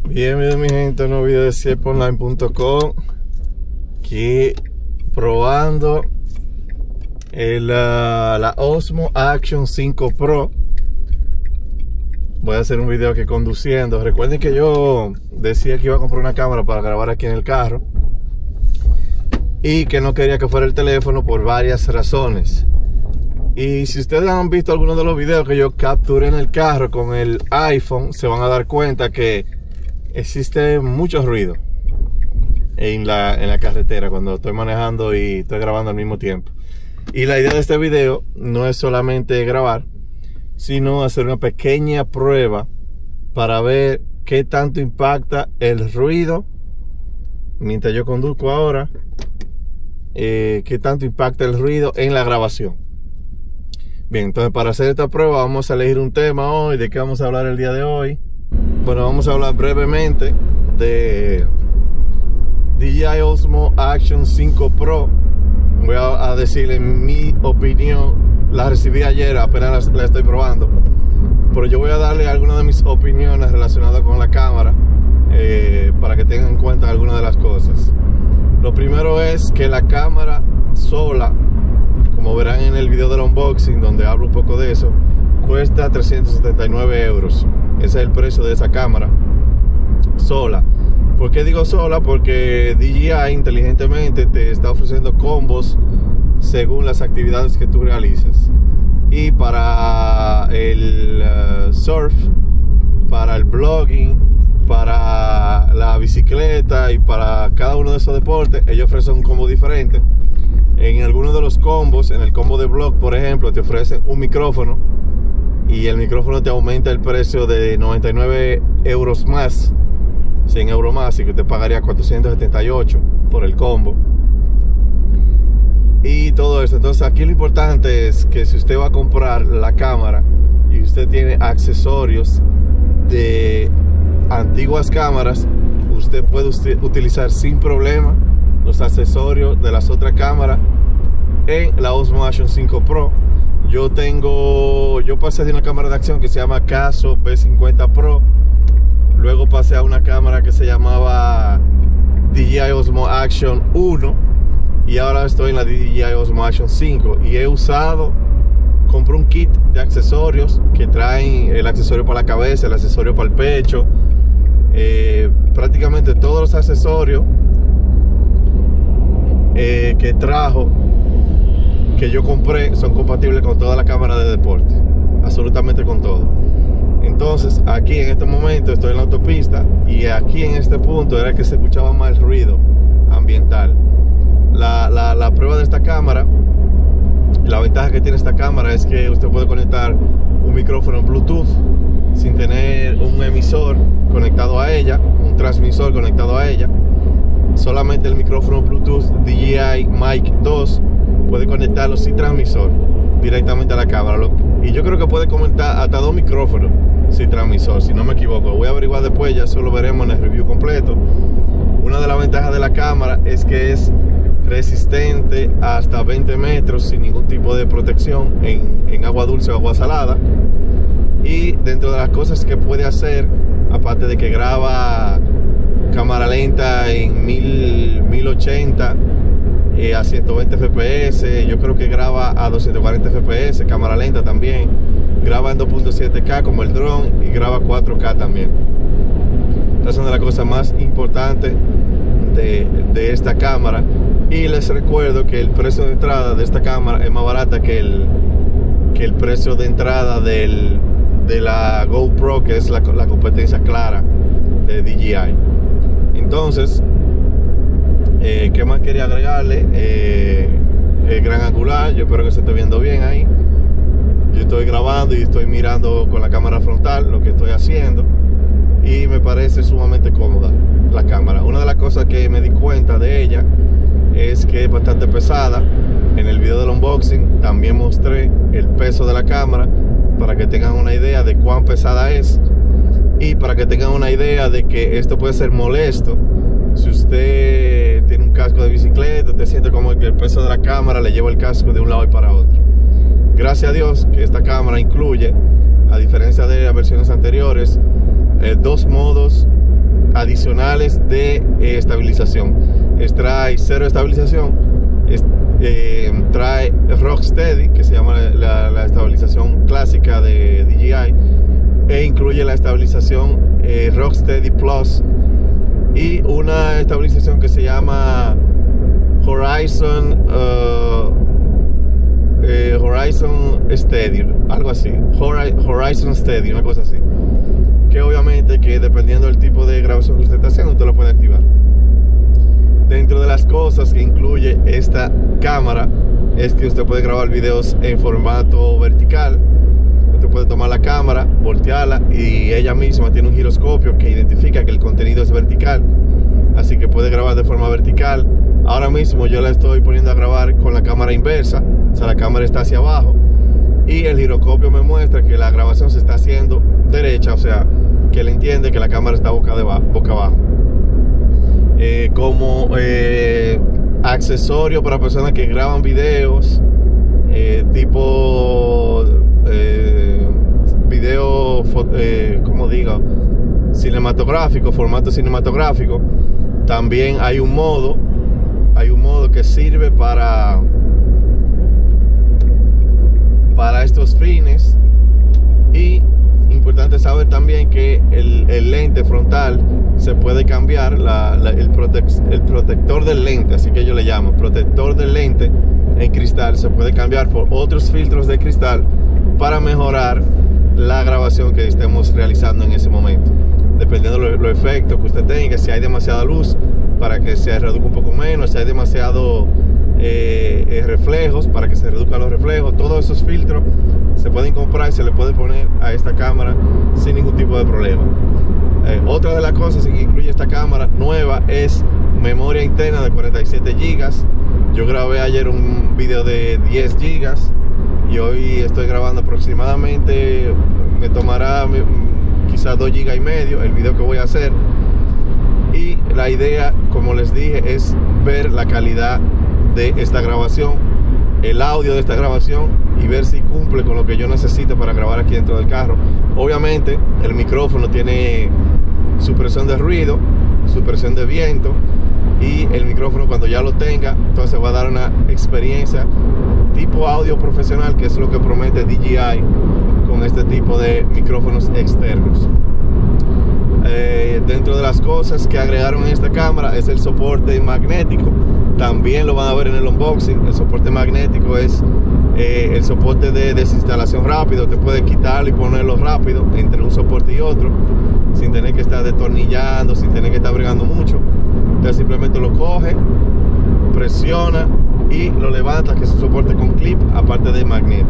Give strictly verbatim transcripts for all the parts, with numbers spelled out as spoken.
Bienvenido mi gente a un nuevo video de Siepo Online punto com. Aquí probando el, uh, la Osmo Action cinco Pro. Voy a hacer un video aquí conduciendo. Recuerden que yo decía que iba a comprar una cámara para grabar aquí en el carro y que no quería que fuera el teléfono por varias razones. Y si ustedes han visto algunos de los videos que yo capturé en el carro con el iPhone, se van a dar cuenta que existe mucho ruido en la, en la carretera cuando estoy manejando y estoy grabando al mismo tiempo. Y la idea de este video no es solamente grabar, sino hacer una pequeña prueba para ver qué tanto impacta el ruido mientras yo conduzco ahora, eh, qué tanto impacta el ruido en la grabación. Bien, entonces para hacer esta prueba vamos a elegir un tema hoy. ¿De qué vamos a hablar el día de hoy? Bueno, vamos a hablar brevemente de D J I Osmo Action cinco Pro. Voy a, a decirle mi opinión. La recibí ayer, apenas la, la estoy probando, pero yo voy a darle algunas de mis opiniones relacionadas con la cámara, eh, para que tengan en cuenta algunas de las cosas. Lo primero es que la cámara sola, como verán en el video del unboxing donde hablo un poco de eso, cuesta trescientos setenta y nueve euros. Ese es el precio de esa cámara sola. ¿Por qué digo sola? Porque D J I inteligentemente te está ofreciendo combos según las actividades que tú realizas. Y para el uh, surf, para el blogging, para la bicicleta y para cada uno de esos deportes, ellos ofrecen un combo diferente. En algunos de los combos, en el combo de blog, por ejemplo, te ofrecen un micrófono y el micrófono te aumenta el precio de noventa y nueve euros más, cien euros más, y que te pagaría cuatrocientos setenta y ocho por el combo y todo eso. Entonces aquí lo importante es que si usted va a comprar la cámara y usted tiene accesorios de antiguas cámaras, usted puede utilizar sin problema los accesorios de las otras cámaras en la Osmo Action cinco Pro. Yo tengo, yo pasé de una cámara de acción que se llama Caso B cincuenta Pro, luego pasé a una cámara que se llamaba D J I Osmo Action uno y ahora estoy en la D J I Osmo Action cinco, y he usado, compré un kit de accesorios que traen el accesorio para la cabeza, el accesorio para el pecho, eh, prácticamente todos los accesorios Eh, que trajo, que yo compré, son compatibles con toda la cámara de deporte, absolutamente con todo. Entonces aquí en este momento estoy en la autopista y aquí en este punto era que se escuchaba más ruido ambiental. La, la, la prueba de esta cámara, la ventaja que tiene esta cámara es que usted puede conectar un micrófono Bluetooth sin tener un emisor conectado a ella, un transmisor conectado a ella. Solamente el micrófono Bluetooth D J I Mic dos puede conectarlo sin transmisor directamente a la cámara. Y yo creo que puede conectar hasta dos micrófonos sin transmisor, si no me equivoco. Lo voy a averiguar después, ya eso lo veremos en el review completo. Una de las ventajas de la cámara es que es resistente hasta veinte metros sin ningún tipo de protección en, en agua dulce o agua salada. Y dentro de las cosas que puede hacer, aparte de que graba cámara lenta en mil ochenta eh, a ciento veinte F P S, yo creo que graba a doscientos cuarenta F P S, cámara lenta también, graba en dos punto siete K como el drone y graba cuatro K también. Estas son de las cosas más importantes de, de esta cámara. Y les recuerdo que el precio de entrada de esta cámara es más barata que el, que el precio de entrada del, de la GoPro, que es la, la competencia clara de D J I. Entonces, eh, ¿qué más quería agregarle? Eh, el gran angular, yo espero que se esté viendo bien ahí. Yo estoy grabando y estoy mirando con la cámara frontal lo que estoy haciendo y me parece sumamente cómoda la cámara. Una de las cosas que me di cuenta de ella es que es bastante pesada. En el video del unboxing también mostré el peso de la cámara para que tengan una idea de cuán pesada es. Y para que tengan una idea de que esto puede ser molesto si usted tiene un casco de bicicleta, usted siente como que el peso de la cámara le lleva el casco de un lado y para otro. Gracias a Dios que esta cámara incluye, a diferencia de las versiones anteriores, eh, dos modos adicionales de eh, estabilización. Es, trae cero estabilización, es, eh, trae Rocksteady, que se llama la, la estabilización clásica de D J I, e incluye la estabilización eh, Rocksteady Plus y una estabilización que se llama Horizon uh, eh, Horizon Steady, algo así, Horizon Steady, una cosa así, que obviamente que dependiendo del tipo de grabación que usted está haciendo, usted lo puede activar. Dentro de las cosas que incluye esta cámara es que usted puede grabar videos en formato vertical. Usted puede tomar la cámara, voltearla y ella misma tiene un giroscopio que identifica que el contenido es vertical, así que puede grabar de forma vertical. Ahora mismo yo la estoy poniendo a grabar con la cámara inversa, o sea, la cámara está hacia abajo y el giroscopio me muestra que la grabación se está haciendo derecha, o sea, que él entiende que la cámara está boca, de boca abajo. Eh, como eh, accesorio para personas que graban videos eh, tipo eh, video, eh, como digo, cinematográfico, formato cinematográfico, también hay un modo hay un modo que sirve para para estos fines. Y importante saber también que el, el lente frontal se puede cambiar, la, la, el, protec el protector del lente, así que yo le llamo protector del lente en cristal, se puede cambiar por otros filtros de cristal para mejorar la grabación que estemos realizando en ese momento, dependiendo de los lo efectos que usted tenga. Si hay demasiada luz, para que se reduzca un poco menos; si hay demasiado eh, eh, reflejos, para que se reduzcan los reflejos. Todos esos filtros se pueden comprar y se le puede poner a esta cámara sin ningún tipo de problema. Eh, otra de las cosas que incluye esta cámara nueva es memoria interna de cuarenta y siete gigas. Yo grabé ayer un video de diez gigas y hoy estoy grabando aproximadamente, me tomará quizás dos gigas y medio el video que voy a hacer. Y la idea, como les dije, es ver la calidad de esta grabación, el audio de esta grabación, y ver si cumple con lo que yo necesito para grabar aquí dentro del carro. Obviamente el micrófono tiene supresión de ruido, supresión de viento, y el micrófono, cuando ya lo tenga, entonces va a dar una experiencia tipo audio profesional, que es lo que promete D J I con este tipo de micrófonos externos. Eh, dentro de las cosas que agregaron en esta cámara es el soporte magnético. También lo van a ver en el unboxing. El soporte magnético es eh, el soporte de desinstalación rápido. Te puede quitarlo y ponerlo rápido entre un soporte y otro, sin tener que estar destornillando, sin tener que estar bregando mucho. Entonces simplemente lo coge, presiona y lo levanta, que es un soporte con clip, aparte de magnético.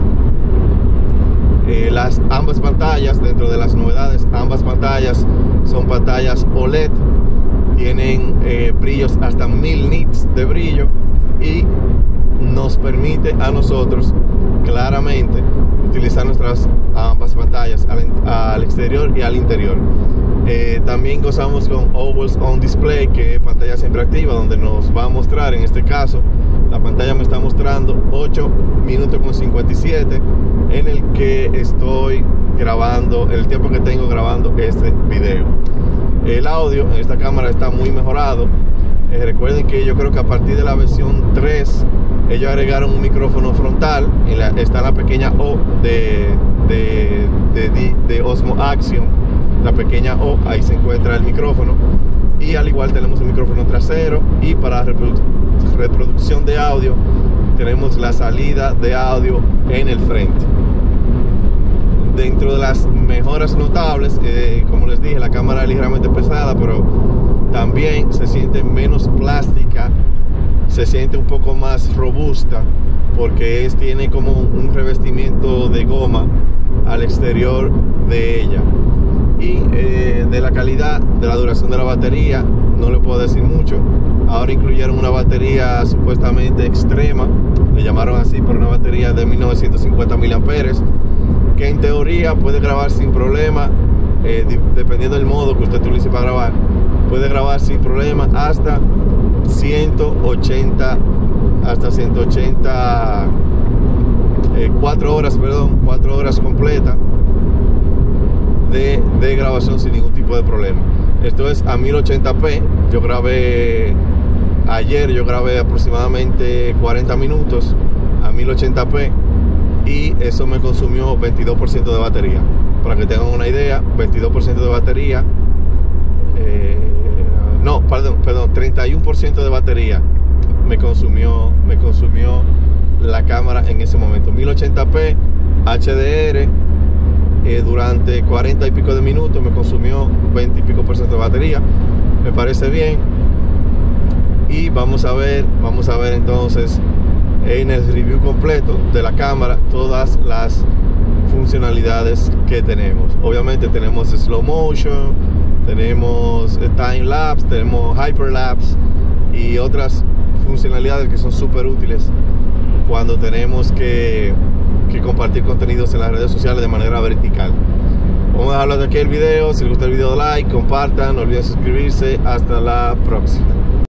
Eh, las ambas pantallas, dentro de las novedades, ambas pantallas son pantallas O L E D, tienen eh, brillos hasta mil nits de brillo, y nos permite a nosotros claramente utilizar nuestras ambas pantallas al, al exterior y al interior. Eh, también gozamos con Always On Display, que es pantalla siempre activa, donde nos va a mostrar, en este caso la pantalla me está mostrando ocho minutos con cincuenta y siete en el que estoy grabando, el tiempo que tengo grabando este video. El audio en esta cámara está muy mejorado. Eh, recuerden que yo creo que a partir de la versión tres ellos agregaron un micrófono frontal. En la, está la pequeña O de, de, de, de, de Osmo Action, la pequeña O, ahí se encuentra el micrófono. Y al igual tenemos un micrófono trasero, y para reprodu reproducción de audio tenemos la salida de audio en el frente. Dentro de las mejoras notables, eh, como les dije, la cámara es ligeramente pesada, pero también se siente menos plástica, se siente un poco más robusta, porque es, tiene como un revestimiento de goma al exterior de ella. Y eh, de la calidad, de la duración de la batería, no le puedo decir mucho. Ahora incluyeron una batería supuestamente extrema, le llamaron así, por una batería de mil novecientos cincuenta miliamperios hora, que en teoría puede grabar sin problema, eh, dependiendo del modo que usted utilice para grabar, puede grabar sin problema hasta ciento ochenta, hasta ciento ochenta, eh, cuatro horas, perdón, cuatro horas completas de, de grabación sin ningún tipo de problema. Esto es a mil ochenta p. Yo grabé ayer, yo grabé aproximadamente cuarenta minutos a mil ochenta p y eso me consumió veintidós por ciento de batería. Para que tengan una idea, veintidós por ciento de batería, eh, no, perdón, perdón, treinta y uno por ciento de batería me consumió, me consumió la cámara en ese momento. mil ochenta p H D R, eh, durante cuarenta y pico de minutos me consumió veinte y pico por ciento de batería. Me parece bien. Y vamos a ver, vamos a ver entonces en el review completo de la cámara todas las funcionalidades que tenemos. Obviamente tenemos slow motion, tenemos time lapse, tenemos hyperlapse y otras funcionalidades que son súper útiles cuando tenemos que, que compartir contenidos en las redes sociales de manera vertical. Vamos a dejarlo de aquí el video. Si les gusta el video, like, compartan, no olviden suscribirse. Hasta la próxima.